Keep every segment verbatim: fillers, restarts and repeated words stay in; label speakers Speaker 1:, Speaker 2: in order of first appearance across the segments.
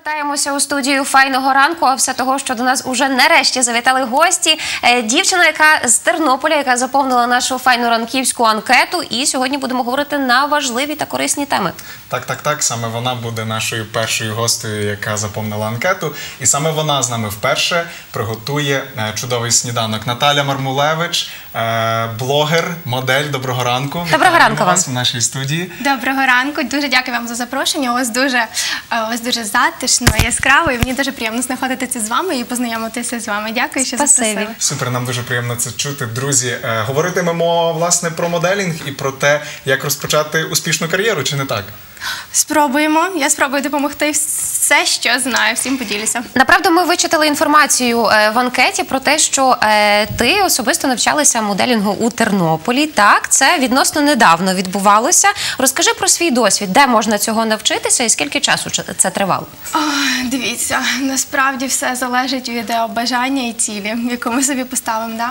Speaker 1: повертаємося у студію «Файного ранку», а все того, що до нас уже нарешті завітали гості. Дівчина, яка з Тернополя, яка заповнила нашу файну ранківську анкету, і сьогодні будемо говорити на важливі та корисні теми.
Speaker 2: Так, так, так, саме вона буде нашою першою гостею, яка заповнила анкету, і саме вона з нами вперше приготує чудовий сніданок. Наталя Мармулевич, блогер, модель. Доброго ранку.
Speaker 1: Доброго ранку вам.
Speaker 2: Вас в нашій студії.
Speaker 3: Доброго ранку, дуже дякую вам за запрошення. У вас дуже, у вас дуже затишно, яскраво, і мені дуже приємно знаходитися з вами і познайомитися з вами. Дякую, що запросили.
Speaker 2: Супер, нам дуже приємно це чути. Друзі, говоритимемо, власне, про моделінг і про те, як розпочати успішну кар'єру, чи не так?
Speaker 3: Спробуємо. Я спробую допомогти все, що знаю. Всім поділюся.
Speaker 1: Направду, ми вичитали інформацію в анкеті про те, що ти особисто навчалася моделінгу у Тернополі. Так, це відносно недавно відбувалося. Розкажи про свій досвід, де можна цього навчитися і скільки часу це тривало?
Speaker 3: О, дивіться, насправді все залежить від бажання і цілі, яку ми собі поставимо. Да?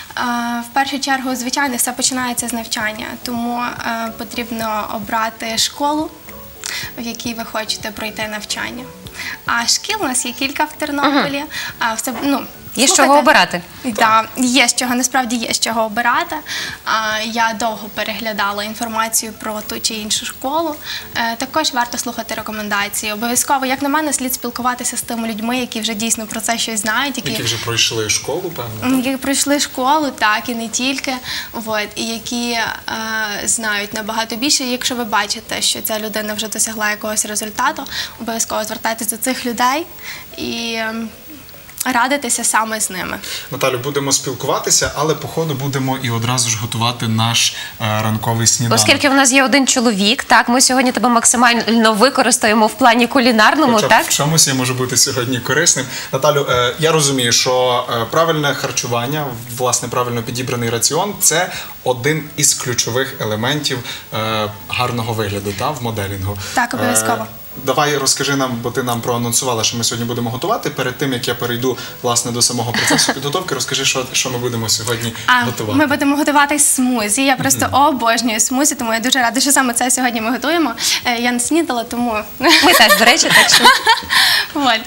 Speaker 3: В першу чергу, звичайно, все починається з навчання, тому потрібно обрати школу, в якій ви хочете пройти навчання. А шкіл у нас є кілька в Тернополі. А все, ну,
Speaker 1: є з чого обирати?
Speaker 3: Так, є з чого, насправді є з чого обирати. Я довго переглядала інформацію про ту чи іншу школу. Також варто слухати рекомендації. Обов'язково, як на мене, слід спілкуватися з тими людьми, які вже дійсно про це щось знають.
Speaker 2: Які, які вже пройшли школу, певно?
Speaker 3: Які пройшли школу, так, і не тільки. От, і які е, знають набагато більше. І якщо ви бачите, що ця людина вже досягла якогось результату, обов'язково звертайтесь до цих людей і радитися саме з ними.
Speaker 2: Наталю, будемо спілкуватися, але по ходу будемо і одразу ж готувати наш е, ранковий сніданок.
Speaker 1: Оскільки в нас є один чоловік, так, ми сьогодні тебе максимально використаємо в плані кулінарному,
Speaker 2: Хоча
Speaker 1: так?
Speaker 2: в чомусь я можу бути сьогодні корисним. Наталю, е, я розумію, що е, правильне харчування, власне, правильно підібраний раціон – це один із ключових елементів е, гарного вигляду, та, в моделінгу.
Speaker 3: Так, обов'язково.
Speaker 2: Е, Давай розкажи нам, бо ти нам проанонсувала, що ми сьогодні будемо готувати. Перед тим, як я перейду, власне, до самого процесу підготовки, розкажи, що, що ми будемо сьогодні
Speaker 3: а,
Speaker 2: готувати.
Speaker 3: Ми будемо готувати смузі. Я просто mm-hmm. обожнюю смузі, тому я дуже рада, що саме це сьогодні ми готуємо. Я не снідала, тому...
Speaker 1: Ми теж, до речі, так що...
Speaker 3: От.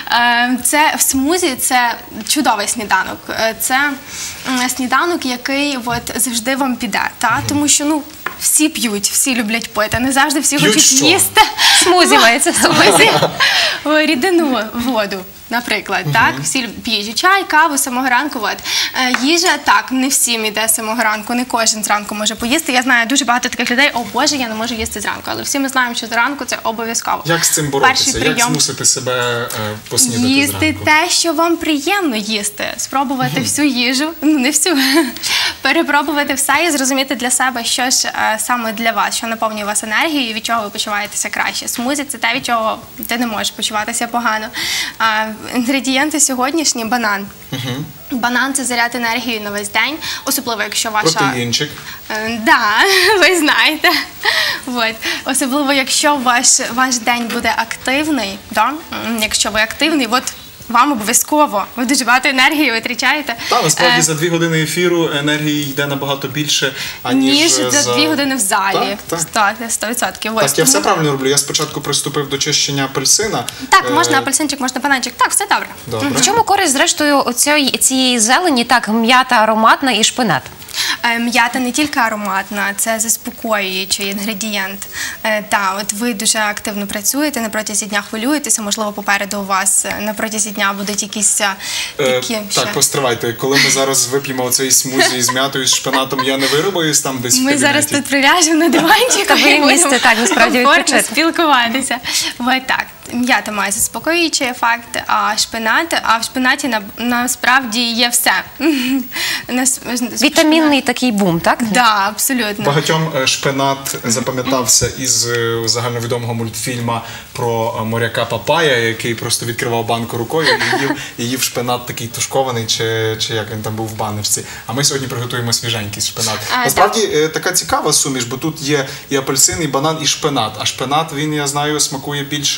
Speaker 3: Це в смузі – це чудовий сніданок. Це сніданок, який от завжди вам піде, та? Mm-hmm. Тому що, ну, всі п'ють, всі люблять пити, не завжди всі
Speaker 2: п'ють
Speaker 3: хочуть
Speaker 2: що?
Speaker 3: їсти.
Speaker 1: Смузі мається
Speaker 3: смузі. Рідину, воду, наприклад, uh-huh. так? Всі п'ють чай, каву з самого ранку. От. Їжа, так, не всім іде з самого ранку, не кожен зранку може поїсти. Я знаю дуже багато таких людей, о Боже, я не можу їсти зранку. Але всі ми знаємо, що зранку це обов'язково.
Speaker 2: Як з цим боротися? Як змусити себе е, поснідати
Speaker 3: їсти
Speaker 2: зранку?
Speaker 3: Їсти те, що вам приємно їсти. Спробувати uh-huh. всю їжу, ну не всю, перепробувати все і зрозуміти для себе, що ж е, саме для вас, що наповнює вас енергією і від чого ви почуваєтеся краще. Смузі – це те, від чого ти не можеш почуватися погано. А, інгредієнти сьогоднішні – банан. Uh-huh. Банан – це заряд енергії на весь день, особливо якщо ваша...
Speaker 2: Протеїнчик.
Speaker 3: Так, да, ви знаєте. От. Особливо якщо ваш, ваш день буде активний, да? Якщо ви активний, от вам обов'язково. Ви дуже багато енергії витрачаєте.
Speaker 2: Так, насправді за дві години ефіру енергії йде набагато більше, аніж
Speaker 3: ніж за, за дві години в залі.
Speaker 2: Так, так.
Speaker 3: сто відсотків.
Speaker 2: Так, я все правильно роблю? Я спочатку приступив до чищення апельсина.
Speaker 3: Так, можна апельсинчик, можна бананчик. Так, все добре.
Speaker 2: Добре.
Speaker 1: В чому користь, зрештою, цієї зелені, так, м'ята ароматна і шпинат?
Speaker 3: М'ята не тільки ароматна, це заспокоюючий інгредієнт. Так, от ви дуже активно працюєте, на протязі дня хвилюєтеся, можливо, попереду у вас на протязі дня будуть якісь такі...
Speaker 2: Е, так, постривайте, коли ми зараз вип'ємо оцей смузі з м'ятою, з шпинатом, я не вирубаюсь там десь в кабінеті?
Speaker 3: Ми зараз тут приляжемо на диванчик і будемо
Speaker 1: так, насправді відпочити.
Speaker 3: спілкуватися. Ось так. М'ята має заспокоюючий ефект, а шпинат, а в шпинаті на, насправді є все.
Speaker 1: Вітамінний такий бум, так?
Speaker 3: Так, да, абсолютно.
Speaker 2: Багатьом шпинат запам'ятався із загальновідомого мультфільму про моряка Папая, який просто відкривав банку рукою і їв, і їв шпинат такий тушкований, чи, чи як він там був в баночці. А ми сьогодні приготуємо свіженький шпинат. А, насправді так. Така цікава суміш, бо тут є і апельсин, і банан, і шпинат. А шпинат, він, я знаю, смакує більше,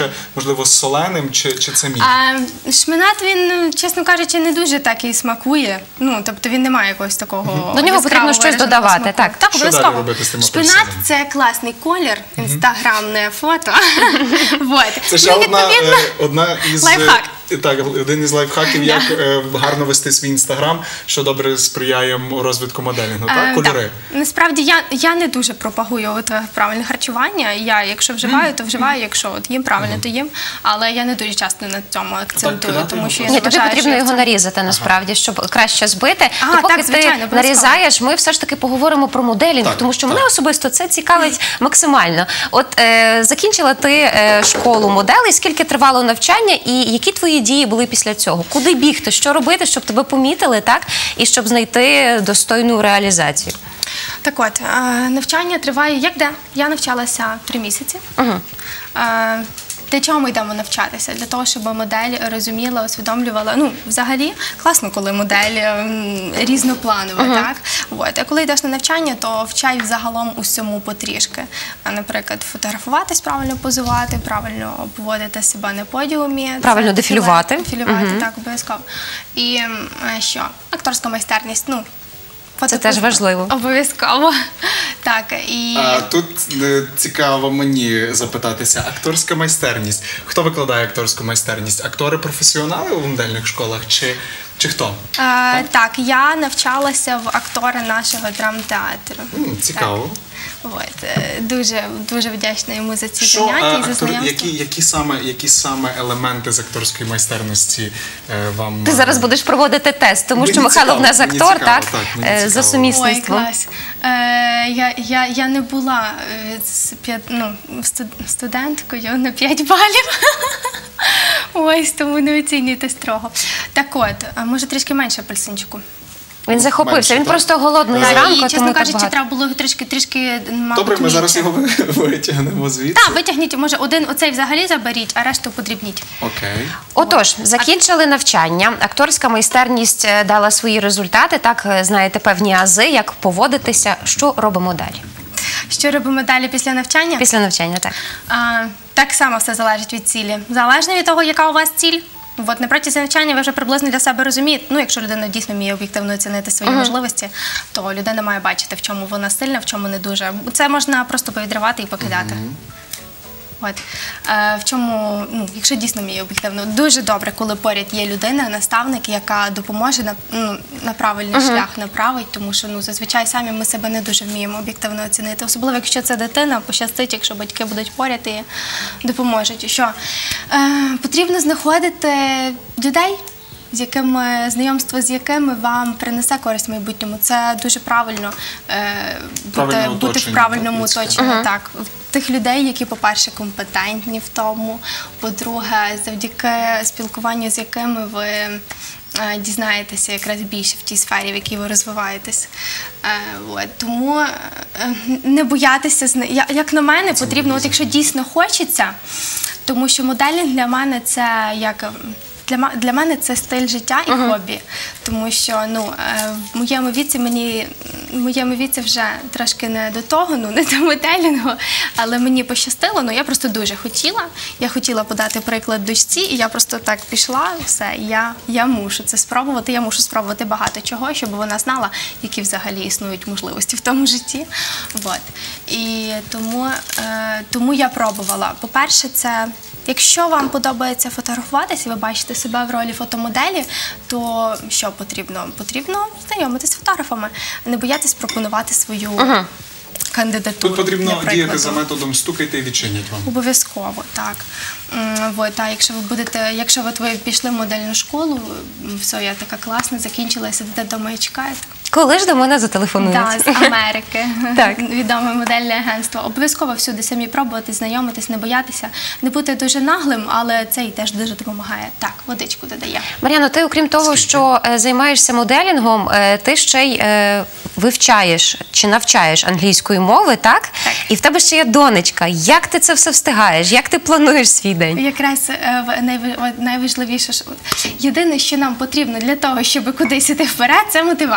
Speaker 2: можливо, з соленим, чи, чи це міф?
Speaker 3: А, шпинат, він, чесно кажучи, не дуже так і смакує. Ну, тобто він не має якогось такого
Speaker 1: До нього потрібно
Speaker 3: яскравого
Speaker 1: щось
Speaker 3: вираженого
Speaker 1: додавати,
Speaker 3: смаку.
Speaker 1: так.
Speaker 3: Так,
Speaker 2: Що
Speaker 3: обов'язково.
Speaker 2: далі робити з тим
Speaker 3: Шпинат
Speaker 2: апельсином?
Speaker 3: – це класний колір, інстаграмне фото. Вот.
Speaker 2: Це ще
Speaker 3: Ну,
Speaker 2: одна,
Speaker 3: відповідно,
Speaker 2: е, одна із...
Speaker 3: лайфхак.
Speaker 2: е, Так, один із лайфхаків, як е, гарно вести свій інстаграм, що добре сприяє м- розвитку моделінгу, так?
Speaker 3: Е,
Speaker 2: Кольори.
Speaker 3: так. Насправді я, я не дуже пропагую от, е, правильне харчування. Я, якщо вживаю, то вживаю, якщо от їм правильно, то їм. Але я не дуже часто на цьому акцентую,
Speaker 2: кидати
Speaker 3: тому
Speaker 2: його
Speaker 3: що я
Speaker 1: Ні,
Speaker 3: не
Speaker 1: тобі
Speaker 3: вважаю,
Speaker 1: потрібно
Speaker 3: що
Speaker 1: його
Speaker 3: це-
Speaker 1: нарізати насправді, щоб краще збити.
Speaker 3: А,
Speaker 1: То поки
Speaker 3: так, звичайно,
Speaker 1: ти
Speaker 3: обов'язково.
Speaker 1: нарізаєш, ми все ж таки поговоримо про моделінг,
Speaker 2: Так,
Speaker 1: тому що
Speaker 2: так.
Speaker 1: мене особисто це цікавить максимально. От е, закінчила ти е, школу моделей, скільки тривало навчання, і які твої дії були після цього? Куди бігти? Що робити, щоб тебе помітили, так? І щоб знайти достойну реалізацію?
Speaker 3: Так от, е, навчання триває як де? Я навчалася три місяці.
Speaker 1: Угу.
Speaker 3: Е, Для чого ми йдемо навчатися? Для того, щоб модель розуміла, усвідомлювала. Ну, взагалі, класно, коли модель ем, різнопланова, так? От. А коли йдеш на навчання, то вчай взагалом усьому потрішки. А, наприклад, фотографуватись, правильно позувати, правильно поводити себе на подіумі.
Speaker 1: Правильно
Speaker 3: Це
Speaker 1: дефілювати.
Speaker 3: Дефілювати, так, обов'язково. І ем, е, що? Акторська майстерність, ну,
Speaker 1: Це теж важливо.
Speaker 3: Обов'язково. Так, і...
Speaker 2: А, тут е, цікаво мені запитатися, акторська майстерність. Хто викладає акторську майстерність? Актори-професіонали у модельних школах чи, чи хто?
Speaker 3: Е, так, я навчалася в актора нашого драмтеатру.
Speaker 2: М, цікаво.
Speaker 3: Так. От, е, дуже, дуже вдячна йому за ці
Speaker 2: Що,
Speaker 3: заняття
Speaker 2: а,
Speaker 3: і за
Speaker 2: актор,
Speaker 3: знайомство.
Speaker 2: які, які, саме, які саме елементи з акторської майстерності е, вам...
Speaker 1: Ти зараз будеш проводити тест, тому що
Speaker 2: Мені
Speaker 1: Михайло в
Speaker 2: цікаво,
Speaker 1: нас
Speaker 2: мені
Speaker 1: актор,
Speaker 2: цікаво,
Speaker 1: так?
Speaker 2: так, мені
Speaker 1: Е, За
Speaker 2: цікаво.
Speaker 1: сумісництвом.
Speaker 3: Ой, клас. Е, я, я, я не була е, з п'ят- ну, студ- студенткою на п'ять балів. Ось, тому не оцінюйте строго. Так от, а може трішки менше апельсинчику.
Speaker 1: Він захопився,
Speaker 2: Менше,
Speaker 1: він
Speaker 2: так?
Speaker 1: просто голодний
Speaker 2: Так,
Speaker 1: зранку,
Speaker 3: І,
Speaker 1: тому
Speaker 3: чесно
Speaker 1: так
Speaker 3: кажучи,
Speaker 1: багато.
Speaker 3: треба було його трішки, трішки, мабуть,
Speaker 2: Добре, ми зараз
Speaker 3: мільше.
Speaker 2: його витягнемо звідси.
Speaker 3: Так, витягніть, може, один оцей взагалі заберіть, а решту подрібніть.
Speaker 2: Окей.
Speaker 1: Отож, закінчили навчання, акторська майстерність е, дала свої результати, так, е, знаєте, певні ази, як поводитися. Що робимо далі?
Speaker 3: Що робимо далі після навчання?
Speaker 1: Після навчання, так.
Speaker 3: А, так само все залежить від цілі. Залежно від того, яка у вас ціль. От на протязі навчання ви вже приблизно для себе розумієте. Ну, якщо людина дійсно вміє об'єктивно оцінити свої uh-huh. можливості, то людина має бачити, в чому вона сильна, в чому не дуже. Це можна просто повідривати і покидати. Uh-huh. От. Е, в чому, ну, якщо дійсно вміє об'єктивно, дуже добре, коли поряд є людина, наставник, яка допоможе на, ну, на правильний uh-huh. шлях направить, тому що ну, зазвичай самі ми себе не дуже вміємо об'єктивно оцінити. Особливо, якщо це дитина, пощастить, якщо батьки будуть поряд і допоможуть. Що? Е, потрібно знаходити людей, з якими знайомство з якими вам принесе користь в майбутньому. Це дуже правильно е, бути, бути в правильному оточенні. Uh-huh. Так, тих людей, які, по-перше, компетентні в тому, по-друге, завдяки спілкуванню з якими ви е, дізнаєтеся якраз більше в тій сфері, в якій ви розвиваєтесь. Е, от. Тому е, не боятися, зна... Я, як на мене, це потрібно, от якщо дійсно хочеться, тому що моделінг для мене це як... Для, для мене це стиль життя і uh-huh. хобі, тому що ну, в моєму віці мені в моєму віці вже трошки не до того, ну не до моделінгу, але мені пощастило, ну я просто дуже хотіла. Я хотіла подати приклад дочці, і я просто так пішла, все, я, я мушу це спробувати, я мушу спробувати багато чого, щоб вона знала, які взагалі існують можливості в тому житті. Вот. І тому, е, тому я пробувала. По-перше, це якщо вам подобається фотографуватися, ви бачите себе в ролі фотомоделі, то що потрібно? Потрібно знайомитись з фотографами, не боятись пропонувати свою uh-huh. кандидатуру.
Speaker 2: Тут потрібно
Speaker 3: наприклад.
Speaker 2: діяти за методом «стукайте і відчинять вам».
Speaker 3: Обов'язково, так. Вот, а якщо ви будете, якщо ви, ви пішли в модельну школу, все, я така класна, закінчила, сидите вдома і чекаєте.
Speaker 1: Коли ж до мене зателефонують?
Speaker 3: Так, да, з Америки.
Speaker 1: Так.
Speaker 3: Відоме модельне агентство. Обов'язково всюди самі пробувати, знайомитись, не боятися, не бути дуже наглим, але це і теж дуже допомагає. Так, водичку додає.
Speaker 1: Мар'яно, ти, окрім того, що е, займаєшся моделінгом, е, ти ще й е, вивчаєш чи навчаєш англійської мови, так?
Speaker 3: Так.
Speaker 1: І в тебе ще є донечка. Як ти це все встигаєш? Як ти плануєш свій день?
Speaker 3: Якраз е, найв- найважливіше, що єдине, що нам потрібно для того, щоб кудись іти вперед, це мотивація.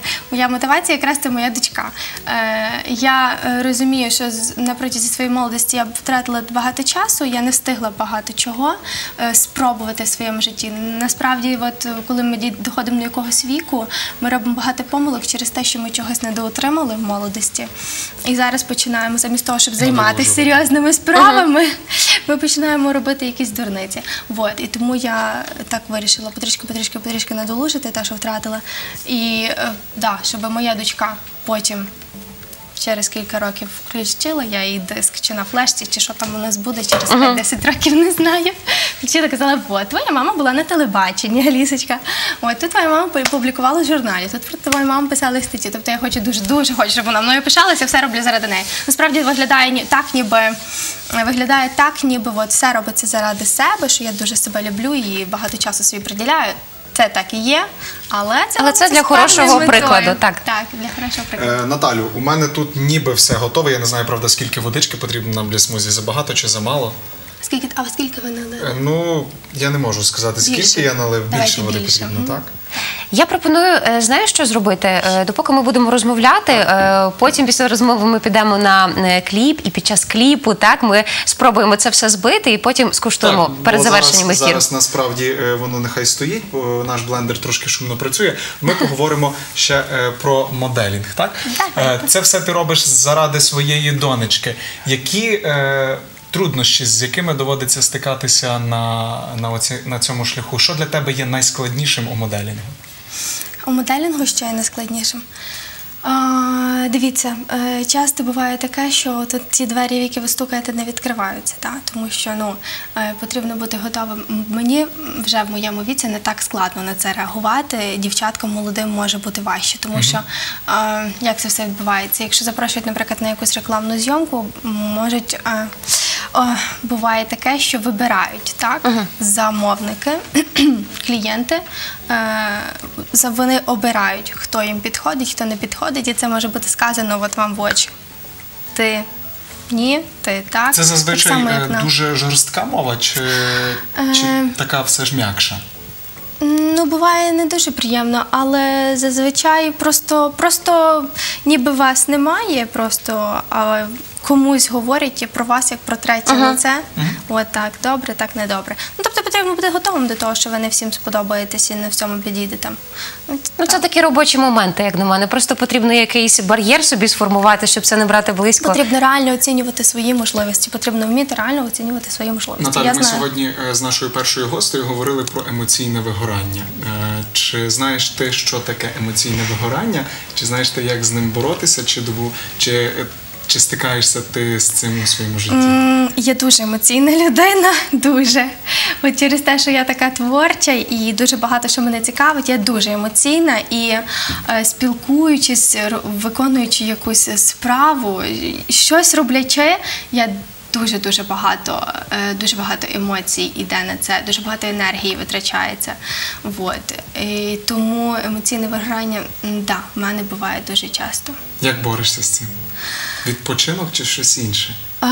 Speaker 3: Моя мотивація якраз це моя дочка. Е, я е, розумію, що з- на протязі своєї молодості я б втратила багато часу, я не встигла багато чого е, спробувати в своєму житті. Насправді, от, коли ми ді- доходимо до якогось віку, ми робимо багато помилок через те, що ми чогось недоотримали в молодості. І зараз починаємо, замість того, щоб займатися серйозними справами, ми починаємо робити якісь дурниці. Вот. І тому я так вирішила потрішки, потрішки, потрішки надолужити те, що втратила. І е, да, щоб моя дочка потім через кілька років включила, я їй диск чи на флешці, чи що там у нас буде через п'ять-десять років, не знаю. Включила, казала, от, твоя мама була на телебаченні, Алісочка. От, тут твоя мама публікувала в журналі, тут про твою маму писали статті. Тобто я хочу дуже-дуже хочу, щоб вона мною пишалася, все роблю заради неї. Насправді виглядає ні- так, ніби виглядає так, ніби от все робиться заради себе, що я дуже себе люблю і багато часу собі приділяю. Це так і є, але це,
Speaker 1: Але це
Speaker 3: робиться
Speaker 1: для
Speaker 3: з певною
Speaker 1: хорошого
Speaker 3: метою.
Speaker 1: прикладу, так.
Speaker 3: Так, для хорошого прикладу.
Speaker 2: Е, Наталю, у мене тут ніби все готове. Я не знаю, правда, скільки водички потрібно нам для смузі. Забагато чи замало?
Speaker 3: Скільки, а скільки ви налили?
Speaker 2: Е, Ну, я не можу сказати, скільки
Speaker 3: Більше.
Speaker 2: я налив. Більше
Speaker 3: Давайте
Speaker 2: води
Speaker 3: більше.
Speaker 2: потрібно,
Speaker 3: Мгм.
Speaker 2: так?
Speaker 1: Я пропоную, е, знаєш, що зробити? Е, Допоки ми будемо розмовляти, е, потім після розмови ми підемо на е, кліп, і під час кліпу так ми спробуємо це все збити і потім скуштуємо
Speaker 2: Так,
Speaker 1: перед
Speaker 2: бо
Speaker 1: завершенням
Speaker 2: зараз,
Speaker 1: ефіру.
Speaker 2: зараз насправді е, воно нехай стоїть, бо наш блендер трошки шумно працює. Ми поговоримо ще е, про моделінг, так? Е, Це все ти робиш заради своєї донечки. Які е, труднощі, з якими доводиться стикатися на, на, оці, на цьому шляху? Що для тебе є найскладнішим у моделінгу?
Speaker 3: У моделінгу що є найскладнішим? А, дивіться, е, часто буває таке, що тут ті двері, в які ви стукаєте, не відкриваються, та? Тому що ну, е, потрібно бути готовим. М, Мені вже в моєму віці не так складно на це реагувати. Дівчаткам молодим може бути важче, тому що е, як це все відбувається? Якщо запрошують, наприклад, на якусь рекламну зйомку, м, можуть е, о, буває таке, що вибирають так замовники, клієнти. Е, за- вони обирають, хто їм підходить, хто не підходить, і це може бути сказано от вам в очі. Ти ні, ти так.
Speaker 2: Це
Speaker 3: Так
Speaker 2: зазвичай
Speaker 3: само,
Speaker 2: е,
Speaker 3: як нам.
Speaker 2: дуже жорстка мова, чи, чи
Speaker 3: Е,
Speaker 2: така все ж м'якша?
Speaker 3: Ну, буває не дуже приємно, але зазвичай просто, просто ніби вас немає, просто а комусь говорять про вас як про третє лице. От так, добре, так не добре. Ну, тобто потрібно бути готовим до того, що ви не всім сподобаєтесь і не всьому підійдете. От,
Speaker 1: Ну, це такі робочі моменти, як на мене. Просто потрібно якийсь бар'єр собі сформувати, щоб це не брати близько.
Speaker 3: Потрібно реально оцінювати свої можливості, потрібно вміти реально оцінювати свої можливості.
Speaker 2: Наталя,
Speaker 3: Я
Speaker 2: ми
Speaker 3: знаю.
Speaker 2: сьогодні е, з нашою першою гостею говорили про емоційне вигорання. Е, Чи знаєш ти, що таке емоційне вигорання? Чи знаєш ти, як з ним боротися? Чи, дову- чи, е, чи стикаєшся ти з цим у своєму житті?
Speaker 3: М, Я дуже емоційна людина, дуже. От через те, що я така творча і дуже багато що мене цікавить, я дуже емоційна і е, спілкуючись, р- виконуючи якусь справу, щось роблячи, я дуже-дуже багато, е, дуже багато емоцій іде на це, дуже багато енергії витрачається. Вот. І тому емоційне вигорання, м, да, в мене буває дуже часто.
Speaker 2: Як борешся з цим? Відпочинок чи щось інше?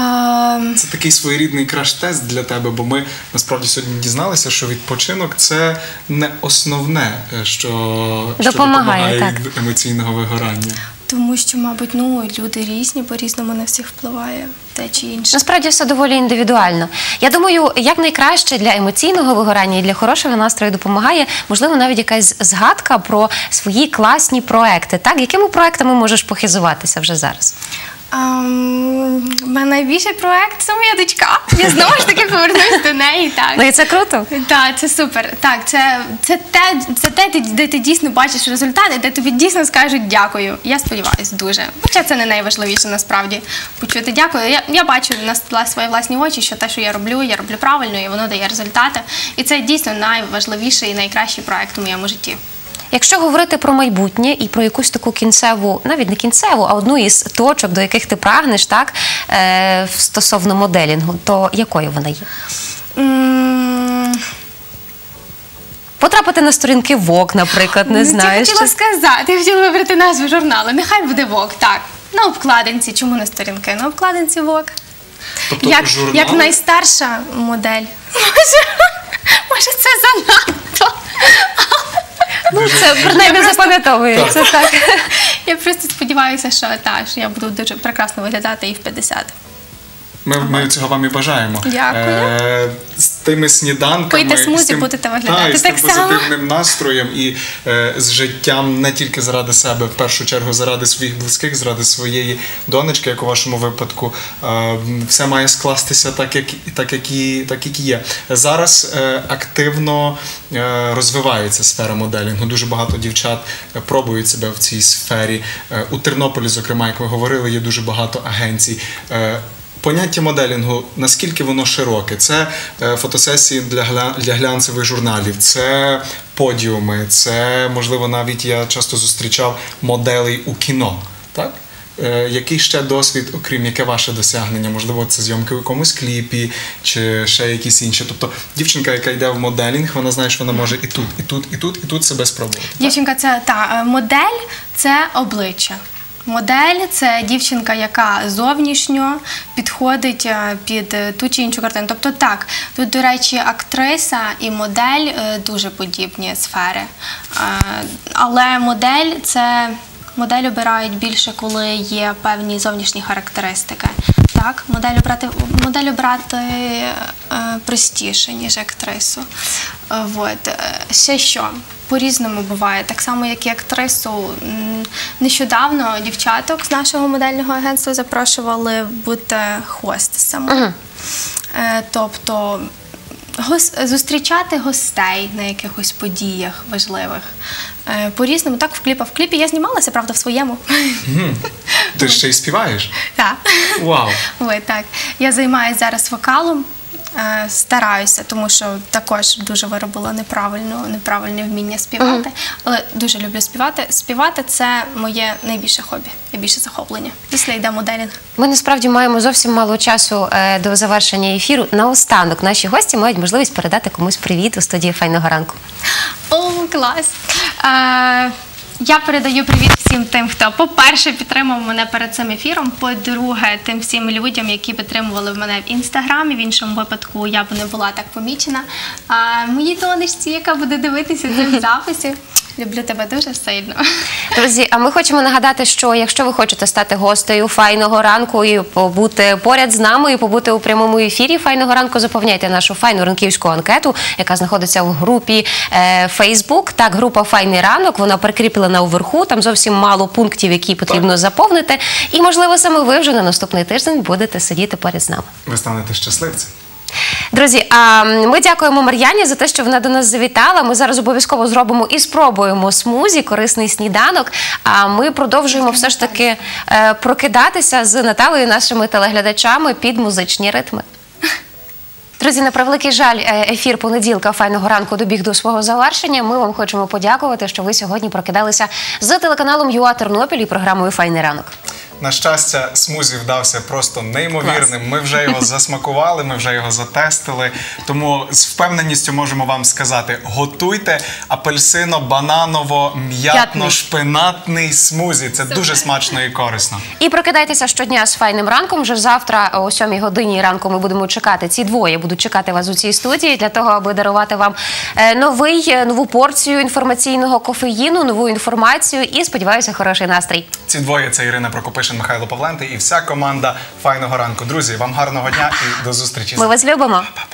Speaker 3: Ем,
Speaker 2: Це такий своєрідний краш-тест для тебе, бо ми насправді сьогодні дізналися, що відпочинок це не основне, е, що, що
Speaker 1: Допомагає, так.
Speaker 2: від емоційного вигорання.
Speaker 3: Тому що, мабуть, ну, люди різні, по-різному на всіх впливає те чи інше.
Speaker 1: Насправді все доволі індивідуально. Я думаю, як найкраще для емоційного вигорання і для хорошого настрою допомагає, можливо, навіть якась згадка про свої класні проекти. Так, якими проектами можеш похизуватися вже зараз?
Speaker 3: Ем, У мене найбільший проект це моя дочка. Я знову ж таки повернусь до неї. Так.
Speaker 1: Ну і це круто.
Speaker 3: Так, це супер. Так, це, це те, це те, де- де ти дійсно бачиш результати, де тобі дійсно скажуть дякую. Я сподіваюся, дуже. Хоча це не найважливіше насправді почути дякую. Я, я бачу на вла- свої власні очі, що те, що я роблю, я роблю правильно, і воно дає результати. І це дійсно найважливіший і найкращий проект у моєму житті.
Speaker 1: Якщо говорити про майбутнє і про якусь таку кінцеву, навіть не кінцеву, а одну із точок, до яких ти прагнеш, так, е, стосовно моделінгу, то якою вона є?
Speaker 3: М,
Speaker 1: Потрапити на сторінки Vogue, наприклад, не
Speaker 3: Ну,
Speaker 1: знаю.
Speaker 3: Я хотіла
Speaker 1: що-
Speaker 3: сказати, я хотіла вибрати назву журналу. Нехай буде Vogue, так. На обкладинці, чому не сторінки? На обкладинці Vogue.
Speaker 2: Тобто
Speaker 3: Як,
Speaker 2: журнал...
Speaker 3: як найстарша модель. Може, може це занадто.
Speaker 1: Ну, це принаймні запам'ятовується, так.
Speaker 3: Я просто сподіваюся, що, та, що я буду дуже прекрасно виглядати і в п'ятдесят.
Speaker 2: Ми, ми цього вам і бажаємо.
Speaker 3: Дякую.
Speaker 2: Е, з тими сніданками,
Speaker 3: Пийте смузі,
Speaker 2: з тим,
Speaker 3: будете виглядати
Speaker 2: та, і з
Speaker 3: так
Speaker 2: тим
Speaker 3: само.
Speaker 2: позитивним настроєм і е, з життям не тільки заради себе, в першу чергу заради своїх близьких, заради своєї донечки, як у вашому випадку. Е, все має скластися так, як, так, як, і, так, як і є. Зараз е, активно е, розвивається сфера моделінгу. Дуже багато дівчат е, пробують себе в цій сфері. Е, у Тернополі, зокрема, як ви говорили, є дуже багато агенцій. Е, Поняття моделінгу, наскільки воно широке? Це е, фотосесії для, гля, для глянцевих журналів, це подіуми, це, можливо, навіть я часто зустрічав моделей у кіно. Так? Е, який ще досвід, окрім яке ваше досягнення? Можливо, це зйомки у якомусь кліпі, чи ще якісь інші. Тобто дівчинка, яка йде в моделінг, вона знає, що вона може і тут, і тут, і тут, і тут себе спробувати.
Speaker 3: Дівчинка, це та модель, це обличчя. Модель – це дівчинка, яка зовнішньо підходить під ту чи іншу картину. Тобто так, тут, до речі, актриса і модель – дуже подібні сфери. Але модель – це… Модель обирають більше, коли є певні зовнішні характеристики. Так, модель обрати, модель обрати е, простіше, ніж актрису. Е, вот. Ще що? По-різному буває. Так само, як і актрису. Нещодавно дівчаток з нашого модельного агентства запрошували бути хостесами. Uh-huh. Е, тобто гос, зустрічати гостей на якихось подіях важливих. Е, по-різному. Так, в кліпах. В кліпі я знімалася, правда, в своєму.
Speaker 2: Mm. Ти ще й співаєш?
Speaker 3: Так.
Speaker 2: Вау!
Speaker 3: Ой, так. Я займаюся зараз вокалом, е, стараюся, тому що також дуже виробила неправильно, неправильне вміння співати. Uh-huh. Але дуже люблю співати. Співати – це моє найбільше хобі, найбільше захоплення. Після йде моделінг.
Speaker 1: Ми насправді маємо зовсім мало часу е, до завершення ефіру. Наостанок наші гості мають можливість передати комусь привіт у студії «Файного ранку».
Speaker 3: О, клас! Е, Я передаю привіт всім тим, хто, по-перше, підтримав мене перед цим ефіром, по-друге, тим всім людям, які підтримували мене в Інстаграмі, в іншому випадку я б не була так помічена. А моїй донечці, яка буде дивитися цих записів, люблю тебе дуже сильно.
Speaker 1: Друзі, а ми хочемо нагадати, що якщо ви хочете стати гостею «Файного ранку» і побути поряд з нами, і побути у прямому ефірі «Файного ранку», заповняйте нашу файну ранківську анкету, яка знаходиться в групі е, Facebook. Так, група «Файний ранок», вона прикріплена уверху, там зовсім мало пунктів, які потрібно заповнити. І, можливо, саме ви вже на наступний тиждень будете сидіти поряд з нами.
Speaker 2: Ви станете щасливцем.
Speaker 1: Друзі, а ми дякуємо Мар'яні за те, що вона до нас завітала. Ми зараз обов'язково зробимо і спробуємо смузі, корисний сніданок. А ми продовжуємо все ж таки е, прокидатися з Наталею, нашими телеглядачами під музичні ритми. Друзі, на превеликий жаль, ефір понеділка «Файного ранку» добіг до свого завершення. Ми вам хочемо подякувати, що ви сьогодні прокидалися з телеканалом ЮА Тернопіль і програмою «Файний ранок».
Speaker 2: На щастя, смузі вдався просто неймовірним. Клас. Ми вже його засмакували, ми вже його затестили. Тому з впевненістю можемо вам сказати, готуйте апельсино-бананово-м'ятно-шпинатний смузі. Це дуже смачно і корисно.
Speaker 1: І прокидайтеся щодня з «Файним ранком». Вже завтра о сьомій годині ранку ми будемо чекати, ці двоє будуть чекати вас у цій студії для того, аби дарувати вам новий, нову порцію інформаційного кофеїну, нову інформацію і, сподіваюся, хороший настрій.
Speaker 2: Ці двоє – це Ірина Прокопишин, Михайло Павленти і вся команда «Файного ранку». Друзі, вам гарного дня і до зустрічі.
Speaker 1: Ми вас любимо.